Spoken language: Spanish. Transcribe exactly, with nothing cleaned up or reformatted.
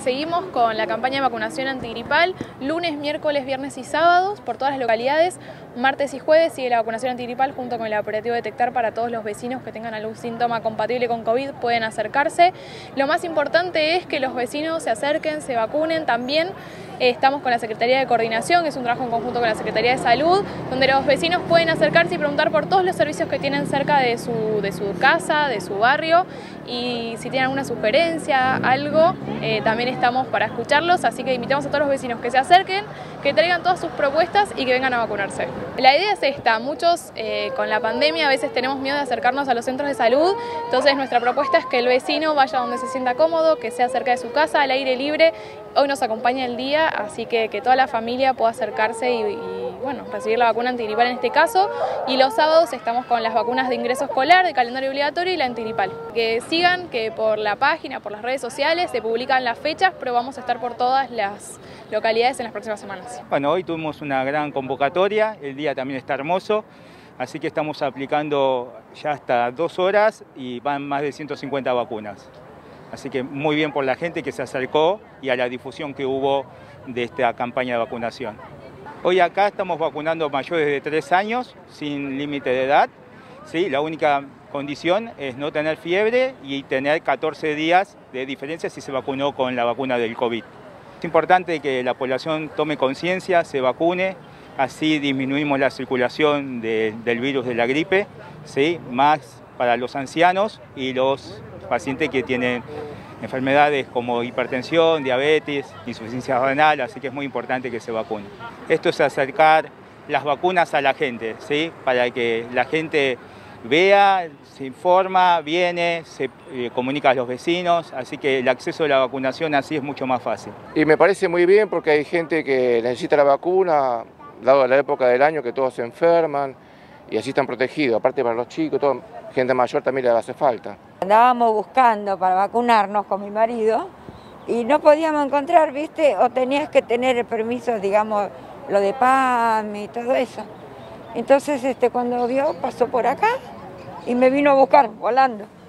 Seguimos con la campaña de vacunación antigripal, lunes, miércoles, viernes y sábados por todas las localidades. Martes y jueves sigue la vacunación antigripal junto con el operativo Detectar para todos los vecinos que tengan algún síntoma compatible con COVID pueden acercarse. Lo más importante es que los vecinos se acerquen, se vacunen. También eh, estamos con la Secretaría de Coordinación, que es un trabajo en conjunto con la Secretaría de Salud, donde los vecinos pueden acercarse y preguntar por todos los servicios que tienen cerca de su, de su casa, de su barrio, y si tienen alguna sugerencia, algo, eh, también estamos para escucharlos, así que invitamos a todos los vecinos que se acerquen, que traigan todas sus propuestas y que vengan a vacunarse. La idea es esta, muchos eh, con la pandemia a veces tenemos miedo de acercarnos a los centros de salud, entonces nuestra propuesta es que el vecino vaya donde se sienta cómodo, que sea cerca de su casa, al aire libre. Hoy nos acompaña el día, así que que toda la familia pueda acercarse y, y bueno, recibir la vacuna antigripal en este caso. Y los sábados estamos con las vacunas de ingreso escolar, de calendario obligatorio y la antigripal. Que sigan, que por la página, por las redes sociales se publican las fechas, pero vamos a estar por todas las localidades en las próximas semanas. Bueno, hoy tuvimos una gran convocatoria, el día también está hermoso, así que estamos aplicando ya hasta dos horas y van más de ciento cincuenta vacunas. Así que muy bien por la gente que se acercó y a la difusión que hubo de esta campaña de vacunación. Hoy acá estamos vacunando mayores de tres años sin límite de edad. ¿Sí? La única condición es no tener fiebre y tener catorce días de diferencia si se vacunó con la vacuna del COVID. Es importante que la población tome conciencia, se vacune, así disminuimos la circulación de, del virus de la gripe, ¿sí? Más para los ancianos y los pacientes que tienen enfermedades como hipertensión, diabetes, insuficiencia renal, así que es muy importante que se vacune. Esto es acercar las vacunas a la gente, ¿sí? Para que la gente vea, se informa, viene, se eh, comunica a los vecinos, así que el acceso a la vacunación así es mucho más fácil. Y me parece muy bien porque hay gente que necesita la vacuna, dado la época del año que todos se enferman y así están protegidos, aparte para los chicos, todo, gente mayor también le hace falta. Andábamos buscando para vacunarnos con mi marido y no podíamos encontrar, ¿viste? O tenías que tener el permiso, digamos, lo de P A M y todo eso. Entonces, este, cuando vio, pasó por acá y me vino a buscar volando.